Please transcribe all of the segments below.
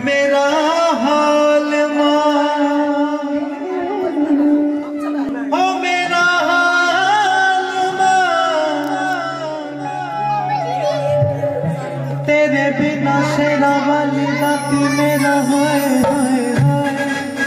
मेरा हाल मां, ओ मेरा हाल मां, तेरे बिना शेरा वाली राती मेरा हाय हाय हाय।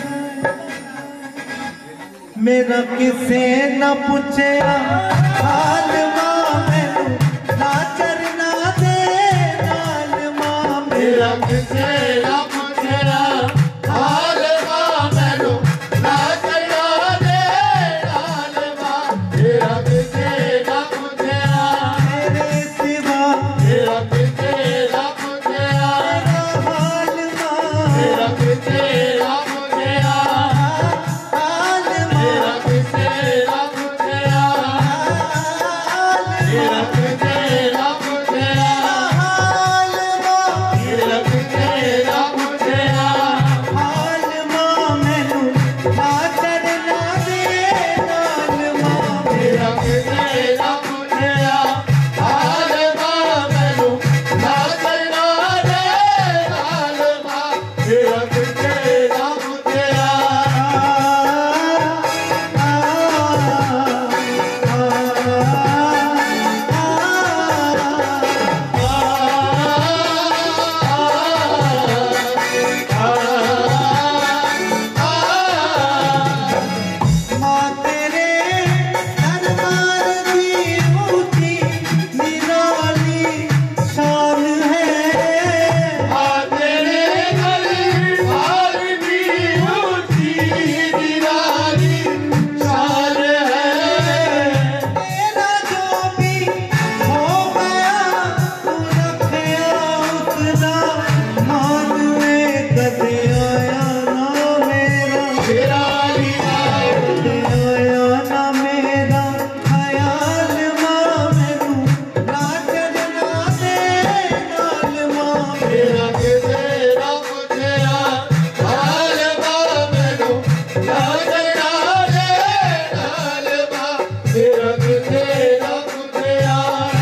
मेरा किसे न पूछया हाल मां, मैनू ना चरना दे नाल मां। मेरा किसे न पूछया हाल मां, मैनू ना चरना दे नाल मां। मेरा किसे न पूछया तेरे सिवा, मेरा किसे न पूछया हाल मां। मेरा किसे न पूछया हाल मां। मेरा किसे न पूछया मेरा किसे न पूछया हाल मां। मेरा किसे न पूछया हाल मां, मैनू ना चरना दे नाल मां। मेरा किसे न पूछया हाल मां, मैनू ना चरना दे नाल मां। मेरा किसे न पूछया मां। तेरे दरबार की ऊंची निराली शान है। मां तेरे दरबार की ऊंची निराली शान है। तेरा जो भी हो गया तू रखया उसदा मान में, कदे आया ना मेरा तेरा कदे आया ना मेरा ख्याल मां। मैनू ना चरना दे नाल मां। मेरा किसे न पूछया हाल मां, मैनू ना चरना दे नाल मां। मेरा किसे न पूछया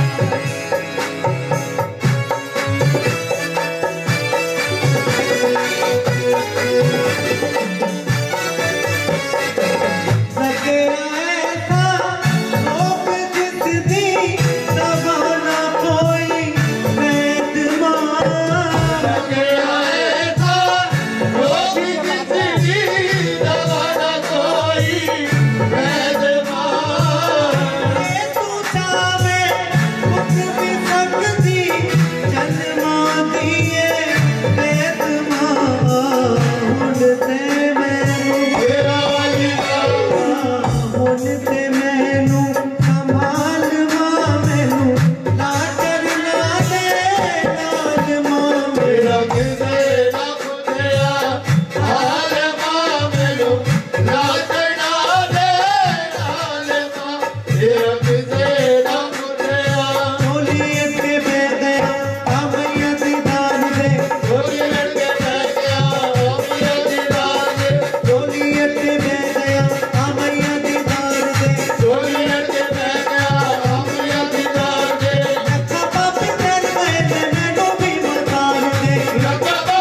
सके ऐसा रोक जिसदी दवा ना कोई वैद मां। सके ऐसा रोक जिसदी दवा ना कोई वैद मां। ये तू चावे कुछ भी सकदी जन्मा दिए वैद मां। हुण ते मैनू तेरा हुण ते मैनू संभाल मां। मैनू ना चरना दे नाल मां। मेरा किसे न पूछया हाल मां, मैनू ना चरना दे नाल मां। मेरा किसे न पूछया चोली अटके बह गया मैया दीदार दे। चोली अटके बह गया मैया दीदार दे। चोली अटके बह गया मैया दीदार दे। चोली अटके बह गया मैया दीदार दे। रखा पापी तेरे मैनू भी मतार दे। रखा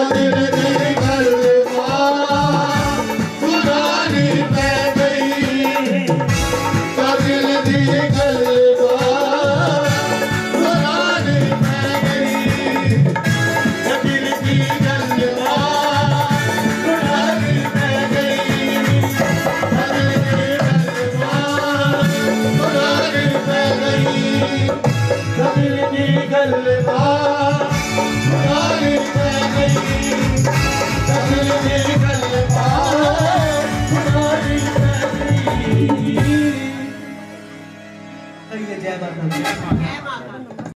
दिल दी गलबात पुरानी पै गई, दिल दी गलबात पुरानी पै गई, दिल दी गलबात पुरानी पै गई, दिल दी गलबात पुरानी पै गई, दिल दी गलबात पुरानी पै गई, दिल दी गलबात पुरानी पै गई। जय माता दी।